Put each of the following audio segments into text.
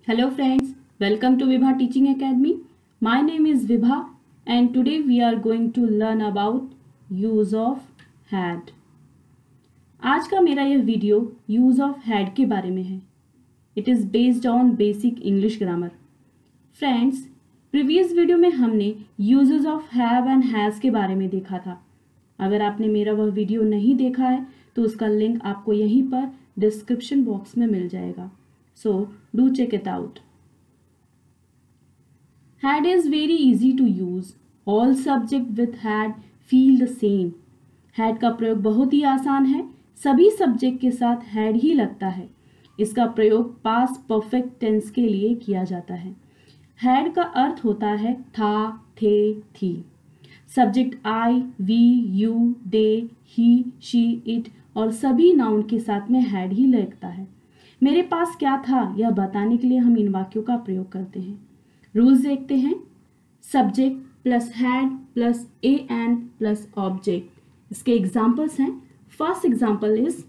Hello friends, welcome to Vibha Teaching Academy. My name is Vibha and today we are going to learn about use of had. आज का मेरा यह video use of had के बारे में है. It is based on basic English grammar. Friends, previous video में हमने uses of have and has के बारे में देखा था. अगर आपने मेरा वह वीडियो नहीं देखा है तो उसका लिंक आपको यहीं पर डिस्क्रिप्शन बॉक्स में मिल जाएगा. So do check it out. Had is very easy to use. All subject with had feel the same. Had का प्रयोग बहुत ही आसान है. सभी सब्जेक्ट के साथ had ही लगता है. इसका प्रयोग past perfect tense के लिए किया जाता है. had का अर्थ होता है था, थे, थी. Subject I, we, you, they, he, she, it और सभी नाउन के साथ में had ही लगता है. मेरे पास क्या था यह बताने के लिए हम इन वाक्यों का प्रयोग करते हैं. रूल्स देखते हैं. Subject plus had plus a n plus object. इसके एग्जाम्पल्स हैं. First example is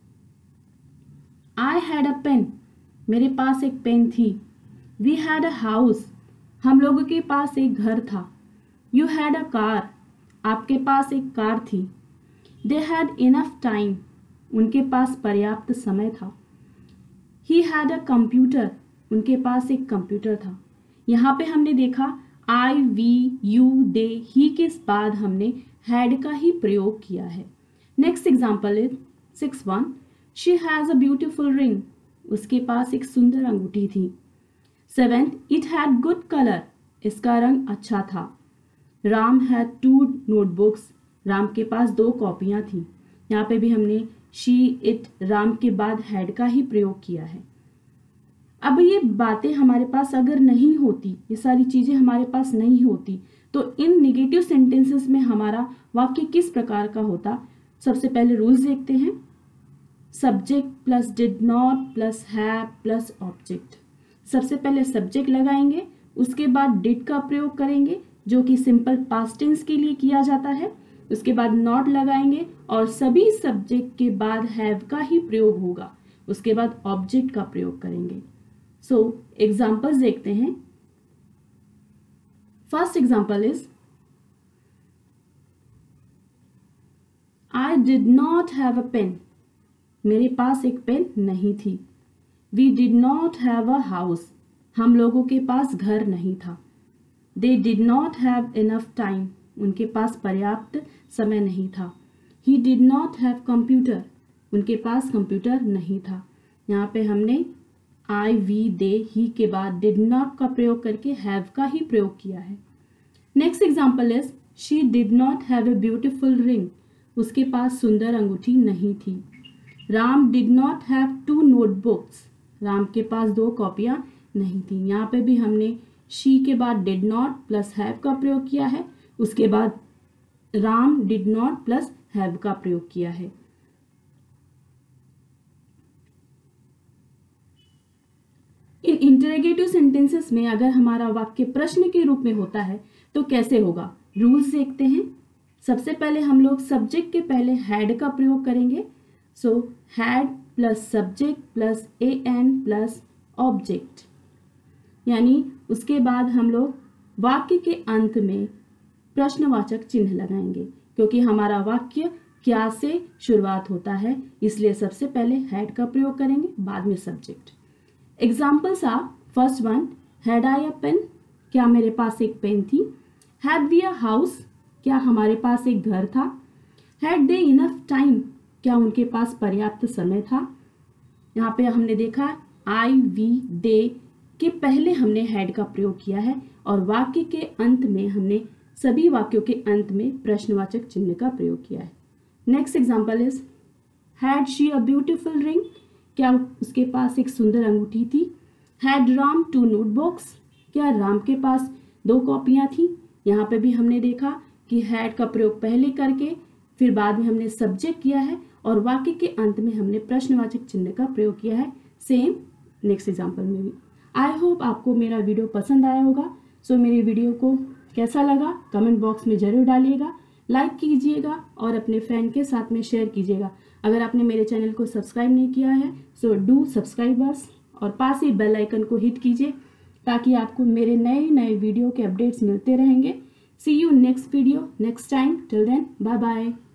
I had a pen. मेरे पास एक पेन थी. We had a house. हम लोगों के पास एक घर था. You had a car. आपके पास एक कार थी. They had enough time. उनके पास पर्याप्त समय था. He had a computer. उनके पास एक कंप्यूटर था. यहाँ पे हमने देखा I, we, you, they, he के बाद हमने had का ही प्रयोग किया है. Next example is 6-1. She has a beautiful ring. उसके पास एक सुंदर अंगूठी थी. 7th. It had good color. इसका रंग अच्छा था. Ram had 2 notebooks. राम के पास 2 कॉपियाँ थी. यहाँ पे भी हमने शी, इट, राम के बाद हैड का ही प्रयोग किया है. अब ये बातें हमारे पास अगर नहीं होती, ये सारी चीजें हमारे पास नहीं होती, तो इन नेगेटिव सेंटेंसेस में हमारा वाक्य किस प्रकार का होता. सबसे पहले रूल्स देखते हैं. Subject plus did not plus have plus object. सबसे पहले सब्जेक्ट लगाएंगे, उसके बाद डिड का प्रयोग करेंगे जो कि सिंपल पास्ट टेंस के लिए किया जाता है. उसके बाद नॉट लगाएंगे और सभी सब्जेक्ट के बाद हैव का ही प्रयोग होगा. उसके बाद ऑब्जेक्ट का प्रयोग करेंगे. सो एग्जाम्पल्स देखते हैं. First example is I did not have a pen. मेरे पास एक पेन नहीं थी. We did not have a house. हम लोगों के पास घर नहीं था. They did not have enough time. उनके पास पर्याप्त समय नहीं था. He did not have computer. उनके पास कंप्यूटर नहीं था. यहाँ पे हमने आई, वी, दे, ही के बाद डिड नॉट का प्रयोग करके हैव का ही प्रयोग किया है. Next example is she did not have a beautiful ring. उसके पास सुंदर अंगूठी नहीं थी. Ram did not have 2 notebooks. Ram के पास 2 कॉपियाँ नहीं थी. यहाँ पे भी हमने शी के बाद डिड नॉट प्लस हैव का प्रयोग किया है. उसके बाद Ram did not plus have का प्रयोग किया है. इन इंटरोगेटिव सेंटेंसेस में अगर हमारा वाक्य प्रश्न के रूप में होता है तो कैसे होगा. रूल्स देखते हैं. सबसे पहले हम लोग सब्जेक्ट के पहले हैड का प्रयोग करेंगे. So had plus subject plus a n plus object. यानी उसके बाद हम लोग वाक्य के अंत में प्रश्नवाचक चिन्ह लगाएंगे क्योंकि हमारा वाक्य क्या से शुरुआत होता है, इसलिए सबसे पहले हैड का प्रयोग करेंगे, बाद में subject. Examples are first one, had I a pen. क्या मेरे पास एक पेन थी. Had we a house. क्या हमारे पास एक घर था. Had they enough time. क्या उनके पास पर्याप्त समय था. यहाँ पे हमने देखा आई, वी, दे के पहले हमने हैड का प्रयोग किया है और वाक्य के अंत में हमने सभी वाक्यों के अंत में प्रश्नवाचक चिन्ह का प्रयोग किया है. Next example is had she a beautiful ring. क्या उसके पास एक सुंदर अंगूठी थी. Had Ram 2 notebooks. क्या राम के पास 2 कॉपियाँ थी. यहाँ पे भी हमने देखा कि हैड का प्रयोग पहले करके फिर बाद में हमने सब्जेक्ट किया है और वाक्य के अंत में हमने प्रश्नवाचक चिन्ह का प्रयोग किया है. सेम नेक्स्ट एग्जाम्पल में भी. आई होप आपको मेरा वीडियो पसंद आया होगा. सो मेरे वीडियो को कैसा लगा कमेंट बॉक्स में जरूर डालिएगा. लाइक कीजिएगा और अपने फ्रेंड के साथ में शेयर कीजिएगा. अगर आपने मेरे चैनल को सब्सक्राइब नहीं किया है सो डू सब्सक्राइब अस और पास ही बेल आइकन को हिट कीजिए ताकि आपको मेरे नए नए वीडियो के अपडेट्स मिलते रहेंगे। See you next video next time. Till then bye bye.